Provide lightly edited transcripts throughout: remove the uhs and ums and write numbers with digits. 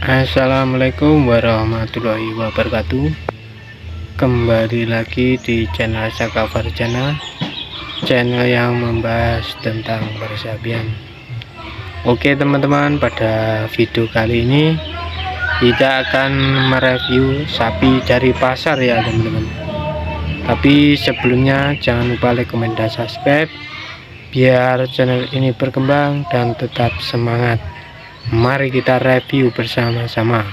Assalamualaikum warahmatullahi wabarakatuh. Kembali lagi di channel Saka Farjana, channel yang membahas tentang persapian. Oke teman-teman, pada video kali ini kita akan mereview sapi dari pasar ya teman-teman. Tapi sebelumnya jangan lupa like, komen, dan subscribe biar channel ini berkembang dan tetap semangat. Mari kita review bersama-sama.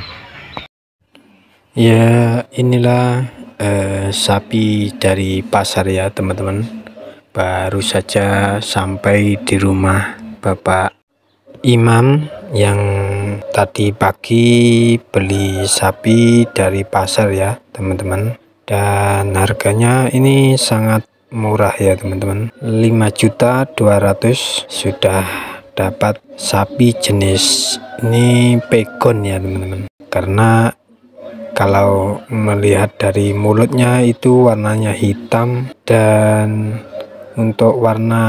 Ya, inilah sapi dari pasar ya teman-teman. Baru saja sampai di rumah Bapak Imam yang tadi pagi beli sapi dari pasar ya teman-teman. Dan harganya ini sangat murah ya teman-teman, 5.200.000 sudah dapat sapi jenis ini pegon ya teman-teman. Karena kalau melihat dari mulutnya itu warnanya hitam, dan untuk warna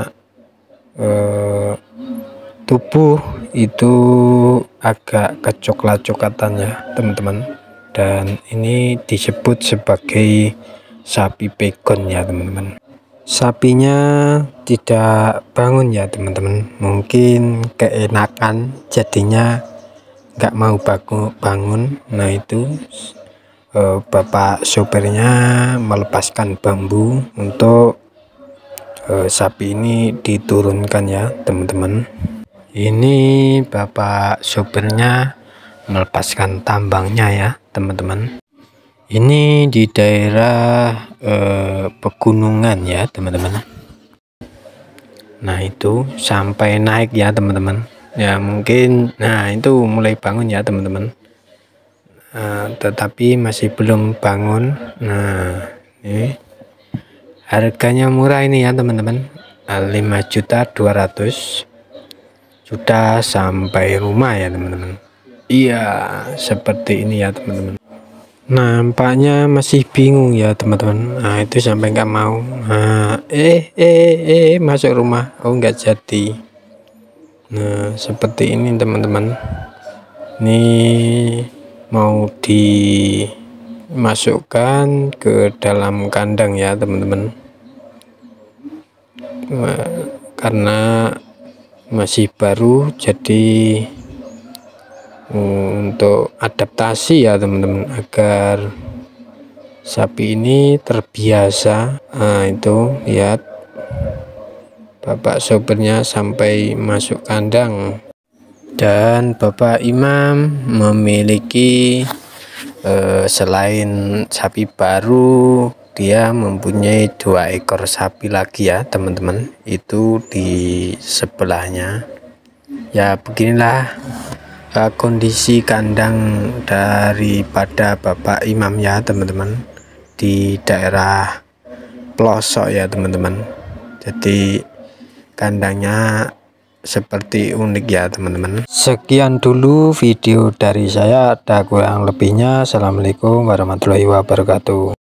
tubuh itu agak kecoklat-coklatan ya teman-teman. Dan ini disebut sebagai sapi pegon ya teman-teman. Sapinya tidak bangun ya teman-teman, mungkin keenakan jadinya nggak mau bangun. Nah itu bapak sopirnya melepaskan bambu untuk sapi ini diturunkan ya teman-teman. Ini bapak sopirnya melepaskan tambangnya ya teman-teman. Ini di daerah pegunungan ya teman-teman. Nah itu sampai naik ya teman-teman ya, mungkin nah itu mulai bangun ya teman-teman, tetapi masih belum bangun. Nah ini harganya murah ini ya teman-teman, 5.200.000 sudah sampai rumah ya teman-teman. Iya, seperti ini ya teman-teman. Nampaknya masih bingung ya teman-teman. Nah itu sampai nggak mau. Nah, masuk rumah. Oh nggak jadi. Nah seperti ini teman-teman. Ini mau dimasukkan ke dalam kandang ya teman-teman. Karena masih baru, jadi untuk adaptasi ya teman-teman, agar sapi ini terbiasa. Nah itu lihat bapak sopirnya sampai masuk kandang. Dan Bapak Imam memiliki selain sapi baru, dia mempunyai 2 ekor sapi lagi ya teman-teman, itu di sebelahnya. Ya beginilah kondisi kandang daripada Bapak Imam ya teman-teman, di daerah pelosok ya teman-teman. Jadi kandangnya seperti unik ya teman-teman. Sekian dulu video dari saya, ada kurang lebihnya. Assalamualaikum warahmatullahi wabarakatuh.